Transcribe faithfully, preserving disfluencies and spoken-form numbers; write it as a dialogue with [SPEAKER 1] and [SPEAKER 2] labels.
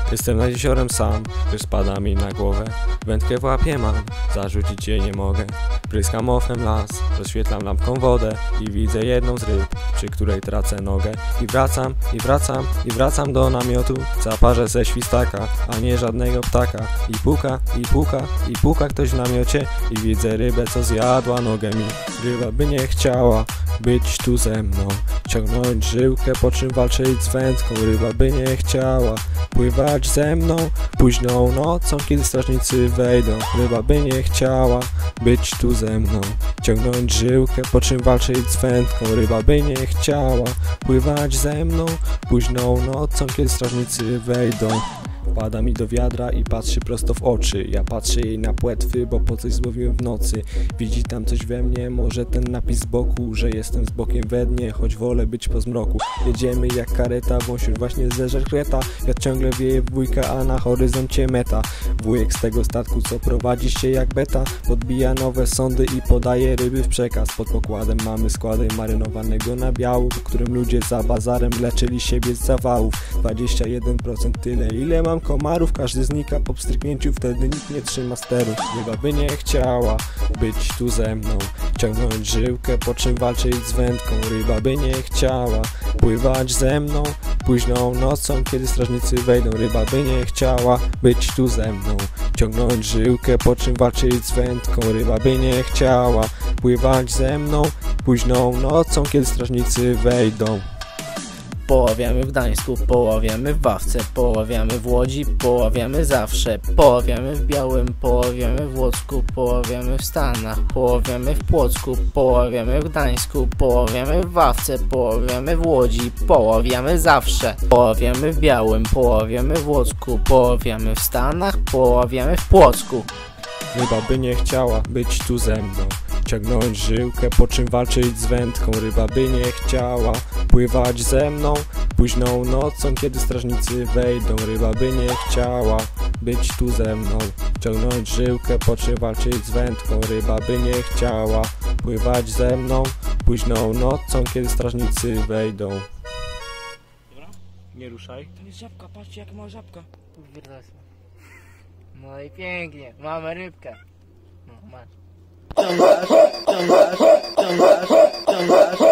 [SPEAKER 1] Jestem nad jeziorem sam, gdyż spada mi na głowę. Wędkę w łapie mam, zarzucić jej nie mogę. Pryskam ofem las, rozświetlam lampką wodę i widzę jedną z ryb, przy której tracę nogę. I wracam, i wracam, i wracam do namiotu. Zaparzę ze świstaka, a nie żadnego ptaka. I puka, i puka, i puka ktoś w namiocie. I widzę rybę, co zjadła nogę mi. Ryba by nie chciała być tu ze mną, ciągnąć żyłkę, po czym walczyć z wędką. Ryba by nie chciała pływać ze mną późną nocą, kiedy strażnicy wejdą. Ryba by nie chciała być tu ze mną, ciągnąć żyłkę, po czym walczyć z wędką. Ryba by nie chciała pływać ze mną późną nocą, kiedy strażnicy wejdą. Pada mi do wiadra i patrzy prosto w oczy. Ja patrzę jej na płetwy, bo po coś złowiłem w nocy. Widzi tam coś we mnie, może ten napis z boku, że jestem z bokiem we dnie, choć wolę być po zmroku. Jedziemy jak kareta, wąż już właśnie zeżar kreta. Ja ciągle wieje w dwójkę, a na horyzoncie meta. Wujek z tego statku, co prowadzi się jak beta, podbija nowe sądy i podaje ryby w przekaz. Pod pokładem mamy składy marynowanego nabiału, w którym ludzie za bazarem leczyli siebie z zawałów. dwadzieścia jeden procent tyle, ile mam komarów, każdy znika po pstryknięciu, wtedy nikt nie trzyma steru. Ryba by nie chciała być tu ze mną, ciągnąć żyłkę, po czym walczyć z wędką. Ryba by nie chciała pływać ze mną późną nocą, kiedy strażnicy wejdą. Ryba by nie chciała być tu ze mną, ciągnąć żyłkę, po czym walczyć z wędką. Ryba by nie chciała pływać ze mną późną nocą, kiedy strażnicy wejdą.
[SPEAKER 2] Poławiamy w Gdańsku, poławiamy w Wawce, poławiamy w Łodzi, poławiamy zawsze. Poławiamy w Białym, poławiamy w Łocku, poławiamy w Stanach, poławiamy w Płocku, poławiamy w Gdańsku, poławiamy w Wawce, poławiamy w Łodzi, poławiamy zawsze. Poławiamy w Białym, poławiamy w Łocku, poławiamy w Stanach, poławiamy w Płocku.
[SPEAKER 1] Ryba by nie chciała być tu ze mną, ciągnąć żyłkę, po czym walczyć z wędką. Ryba by nie chciała pływać ze mną późną nocą, kiedy strażnicy wejdą. Ryba by nie chciała być tu ze mną, ciągnąć żyłkę, po czym walczyć z wędką. Ryba by nie chciała pływać ze mną późną nocą, kiedy strażnicy wejdą.
[SPEAKER 3] Dobra?
[SPEAKER 1] Nie ruszaj.
[SPEAKER 3] To jest żabka, patrzcie jak ma żabka.
[SPEAKER 2] No i pięknie, mamy rybkę. No masz.
[SPEAKER 4] Ciągasz, ciągasz, ciągasz, ciągasz.